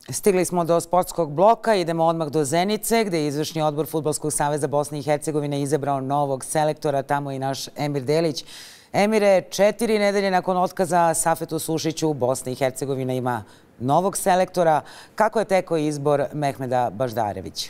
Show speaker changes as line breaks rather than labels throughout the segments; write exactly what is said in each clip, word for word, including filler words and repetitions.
Stigli smo do sportskog bloka, idemo odmah do Zenice, gdje je izvršni odbor Fudbalskog saveza Bosne i Hercegovine izabrao novog selektora, tamo i naš Emir Delić. Emire, četiri nedelje nakon otkaza Safetu Sušiću, Bosna i Hercegovina ima novog selektora. Kako je tekao izbor Mehmeda Baždarevića?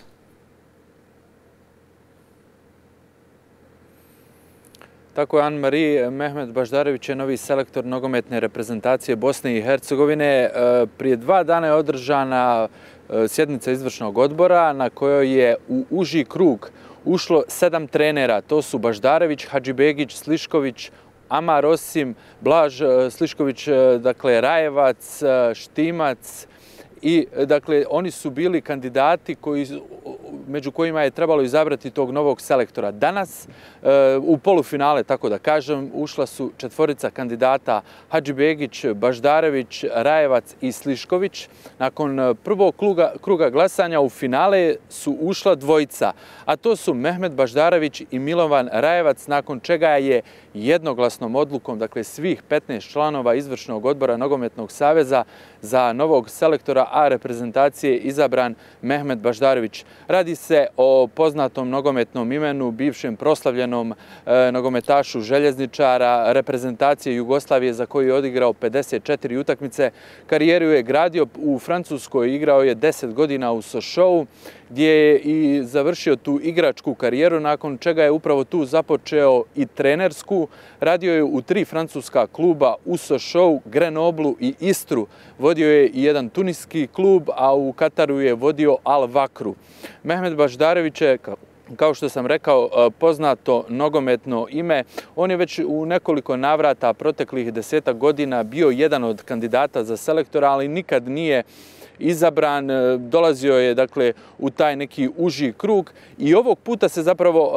Tako je, Anne-Marie. Mehmed Baždarević je novi selektor nogometne reprezentacije Bosne i Hercegovine. Prije dva dana je održana sjednica izvršnog odbora na kojoj je u uži krug ušlo sedam trenera. To su Baždarević, Hadžibegić, Slišković, Amar Osim, Blaž Slišković, dakle Rajevac, Štimac. I, dakle, oni su bili kandidati koji, među kojima je trebalo izabrati tog novog selektora. Danas, u polufinale, tako da kažem, ušla su četvorica kandidata Hadžibegić, Baždarević, Rajevac i Slišković. Nakon prvog kruga, kruga glasanja u finale su ušla dvojica, a to su Mehmed Baždarević i Milovan Rajevac, nakon čega je jednoglasnom odlukom, dakle svih petnaest članova izvršnog odbora Nogometnog saveza za novog selektora A reprezentacije izabran Mehmed Baždarević. Radi se o poznatom nogometnom imenu, bivšem proslavljenom e, nogometašu željezničara, reprezentacije Jugoslavije za koju je odigrao pedeset četiri utakmice. Karijeru je gradio u Francuskoj, igrao je deset godina u Sochaux, gdje je i završio tu igračku karijeru, nakon čega je upravo tu započeo i trenersku. Radio je u tri francuska kluba, u Sochaux, Grenoblu i Istru. Vodio je i jedan tuniski klub, a u Kataru je vodio Al Vakru. Mehmed Baždarević je, kao što sam rekao, poznato nogometno ime. On je već u nekoliko navrata proteklih desetak godina bio jedan od kandidata za selektora, ali nikad nije izabran. Dolazio je, dakle, u taj neki uži krug i ovog puta se zapravo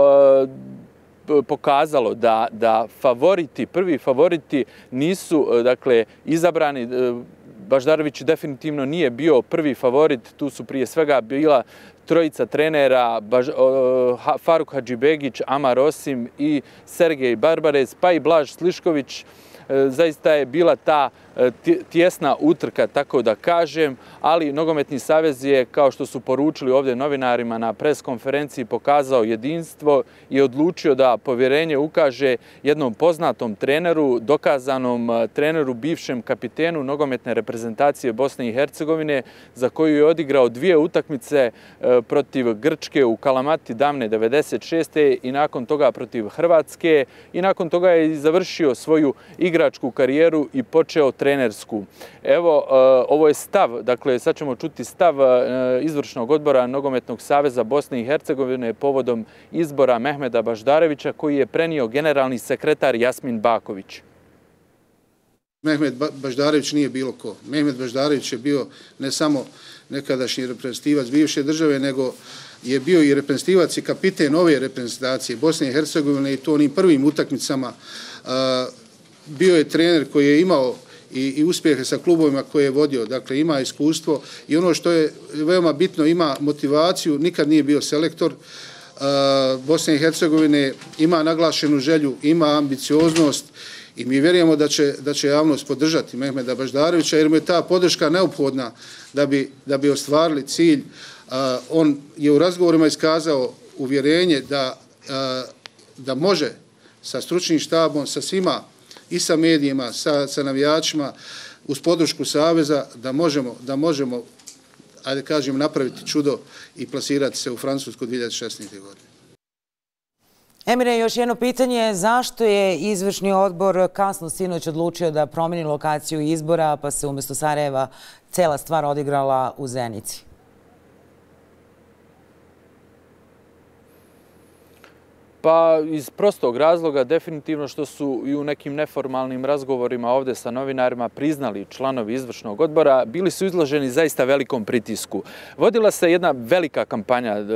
e, pokazalo da, da favoriti, prvi favoriti nisu, dakle, izabrani. Baždarević definitivno nije bio prvi favorit, tu su prije svega bila trojica trenera, Baž, uh, Faruk Hadžibegić, Amar Osim i Sergej Barbarez, pa i Blaž Slišković. Zaista je bila ta tjesna utrka, tako da kažem, ali Nogometni savez je, kao što su poručili ovdje novinarima na pres konferenciji, pokazao jedinstvo i odlučio da povjerenje ukaže jednom poznatom treneru, dokazanom treneru, bivšem kapitenu nogometne reprezentacije Bosne i Hercegovine, za koju je odigrao dvije utakmice protiv Grčke u Kalamati davne devedeset šeste i nakon toga protiv Hrvatske i nakon toga je završio svoju igračku karijeru i počeo trenersku. Evo, ovo je stav, dakle, sad ćemo čuti stav izvršnog odbora Nogometnog saveza Bosne i Hercegovine povodom izbora Mehmeda Baždarevića, koji je prenio generalni sekretar Jasmin Baković.
Mehmed Baždarević nije bilo ko. Mehmed Baždarević je bio ne samo nekadašnji reprezentativac bivše države, nego je bio i reprezentativac i kapiten ove reprezentacije Bosne i Hercegovine i to onim prvim utakmicama. Bio je trener koji je imao i, i uspjehe sa klubovima koje je vodio, dakle ima iskustvo i ono što je veoma bitno, ima motivaciju, nikad nije bio selektor uh, Bosne i Hercegovine, ima naglašenu želju, ima ambicioznost i mi vjerujemo da će, da će javnost podržati Mehmeda Baždarevića jer mu je ta podrška neophodna da bi, da bi ostvarili cilj. Uh, on je u razgovorima iskazao uvjerenje da, uh, da može sa stručnim štabom, sa svima i sa medijima, sa, sa navijačima, uz podršku Saveza, da možemo, da možemo, ajde kažem, napraviti čudo i plasirati se u Francusku dvije tisuće šesnaeste. godine.
Emire, još jedno pitanje. Zašto je izvršni odbor kasno sinoć odlučio da promijeni lokaciju izbora, pa se umjesto Sarajeva cela stvar odigrala u Zenici?
Pa iz prostog razloga, definitivno što su i u nekim neformalnim razgovorima ovdje sa novinarima priznali članovi izvršnog odbora, bili su izloženi zaista velikom pritisku. Vodila se jedna velika kampanja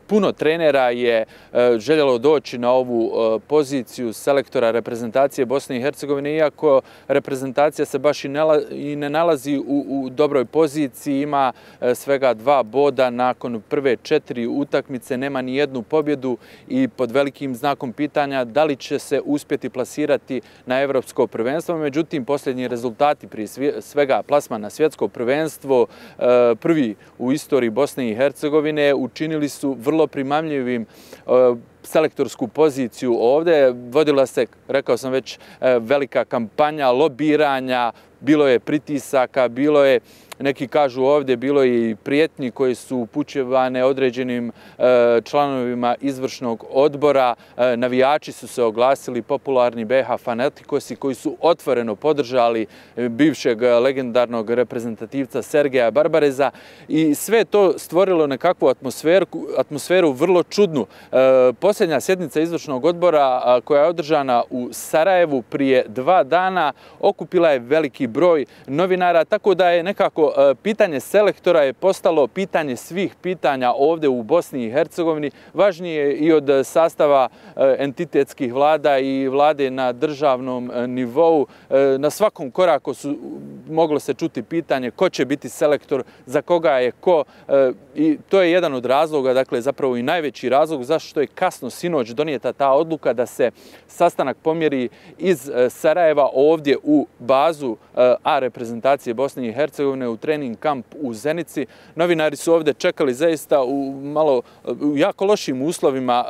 Puno trenera je željelo doći na ovu poziciju selektora reprezentacije Bosne i Hercegovine, iako reprezentacija se baš i ne nalazi u, u dobroj poziciji, ima svega dva boda nakon prve četiri utakmice, nema ni jednu pobjedu i pod velikim znakom pitanja da li će se uspjeti plasirati na evropsko prvenstvo. Međutim, posljednji rezultati, prije svega plasman na svjetsko prvenstvo, prvi u istoriji Bosne i Hercegovine, učinili su vrlo primamljivim selektorsku poziciju ovdje. Vodila se, rekao sam već, velika kampanja lobiranja, bilo je pritisaka, bilo je, neki kažu ovdje, bilo je i prijetnji koji su upućivane određenim članovima izvršnog odbora. Navijači su se oglasili, popularni B H fanatikosi koji su otvoreno podržali bivšeg legendarnog reprezentativca Sergeja Barbareza i sve to stvorilo nekakvu atmosferu, atmosferu vrlo čudnu. Posljednja sjednica izvršnog odbora koja je održana u Sarajevu prije dva dana okupila je veliki broj novinara, tako da je nekako pitanje selektora je postalo pitanje svih pitanja ovdje u Bosni i Hercegovini, važnije i od sastava entitetskih vlada i vlade na državnom nivou. Na svakom koraku su moglo se čuti pitanje ko će biti selektor, za koga je ko, i to je jedan od razloga, dakle zapravo i najveći razlog zašto je kasno sinoć donijeta ta odluka da se sastanak pomjeri iz Sarajeva ovdje u bazu A reprezentacije Bosne i Hercegovine u trening kamp u Zenici. Novinari su ovdje čekali zaista u malo u jako lošim uslovima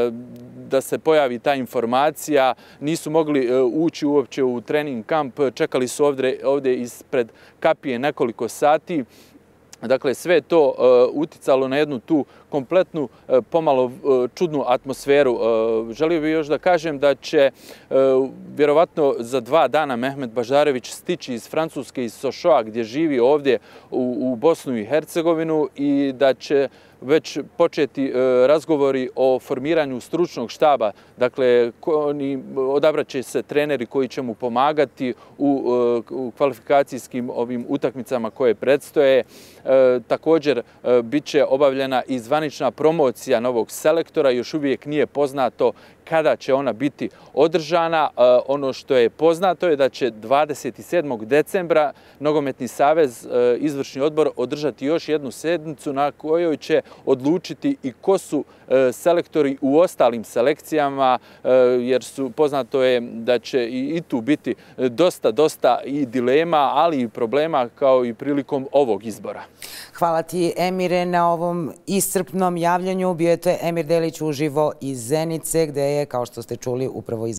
da se pojavi ta informacija. Nisu mogli ući uopće u trening kamp, čekali su ovdje, ovdje ispred kapije nekoliko sati. Dakle, sve je to uh, uticalo na jednu tu kompletnu, uh, pomalo uh, čudnu atmosferu. Uh, želio bih još da kažem da će uh, vjerovatno za dva dana Mehmet Baždarević stići iz Francuske, iz Sošoa, gdje živi ovdje u, u Bosnu i Hercegovinu, i da će već početi e, razgovori o formiranju stručnog štaba. Dakle, oni, odabrat će se treneri koji će mu pomagati u, e, u kvalifikacijskim ovim utakmicama koje predstoje. E, također, e, bit će obavljena i zvanična promocija novog selektora. Još uvijek nije poznato kada će ona biti održana. E, ono što je poznato je da će dvadeset sedmog decembra Nogometni savez, e, izvršni odbor, održati još jednu sjednicu na kojoj će odlučiti i ko su e, selektori u ostalim selekcijama, e, jer su poznato je da će i, i tu biti dosta, dosta i dilema, ali i problema kao i prilikom ovog izbora.
Hvala ti, Emire, na ovom iscrpnom javljanju. Bio je to Emir Delić uživo iz Zenice, gde je, kao što ste čuli, upravo iz